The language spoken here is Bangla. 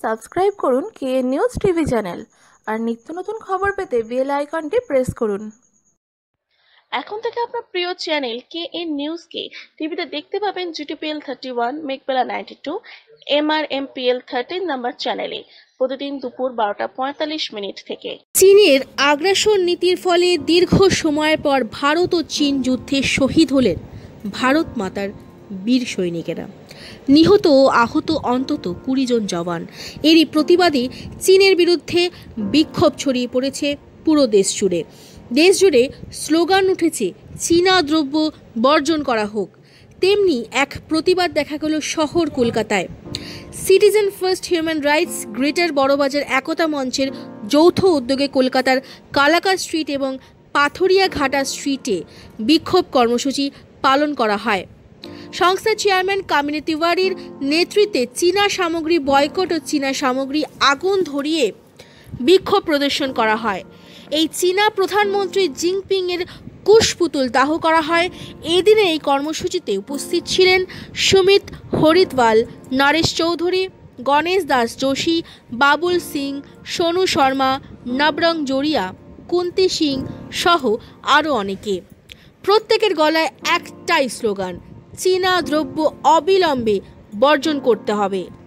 সাবস্ক্রাইব করুন কেএন নিউজ টিভি চ্যানেল আর নিত্য নতুন খবর পেতে বেল আইকনটি প্রেস করুন। এখন থেকে আপনার প্রিয় চ্যানেল কেএন নিউজকে টিভিতে দেখতে পাবেন জিটিপিএল 31, মেঘবেলা 92, এমআরএমপিএল 13 নাম্বার চ্যানেলে প্রতিদিন দুপুর 12:45 থেকে। চীনের আগ্রাসন নীতির ফলে দীর্ঘ সময়ের পর ভারত ও চীন যুদ্ধে শহীদ হলেন ভারত মাতার বীর সৈনিকেরা। নিহত ও আহত অন্তত 20 জন জওয়ান। এরই প্রতিবাদে চীনের বিরুদ্ধে বিক্ষোভ ছড়িয়ে পড়েছে পুরো দেশ জুড়ে স্লোগান উঠেছে, চীনা দ্রব্য বর্জন করা হোক। তেমনি এক প্রতিবাদ দেখা গেল শহর কলকাতায়। Citizen first human rights greater Burrabazar একতা মঞ্চের যৌথ উদ্যোগে কলকাতার কালাকা স্ট্রিট এবং পাথরিয়া ঘাটা স্ট্রিটে বিক্ষোভ কর্মসূচি পালন করা হয়। সংস্থার চেয়ারম্যান কামিনী তিওয়ারির নেতৃত্বে চীনা সামগ্রী বয়কট ও চীনা সামগ্রী আগুন ধরিয়ে বিক্ষোভ প্রদর্শন করা হয়। এই চীনা প্রধানমন্ত্রী জিনপিং এর কুশপুতুল দাহ করা হয়। এই দিনে এই কর্মসূচিতে উপস্থিত ছিলেন সুমিত হরিদ্ওয়াল, নরেশ চৌধুরী, গণেশ দাস যোশী, বাবুল সিং, সোনু শর্মা, নবরং জড়িয়া, কুন্তি সিং সহ আরও অনেকে। প্রত্যেকের গলায় একটাই স্লোগান, চীনা দ্রব্য অবিলম্বে বর্জন করতে হবে।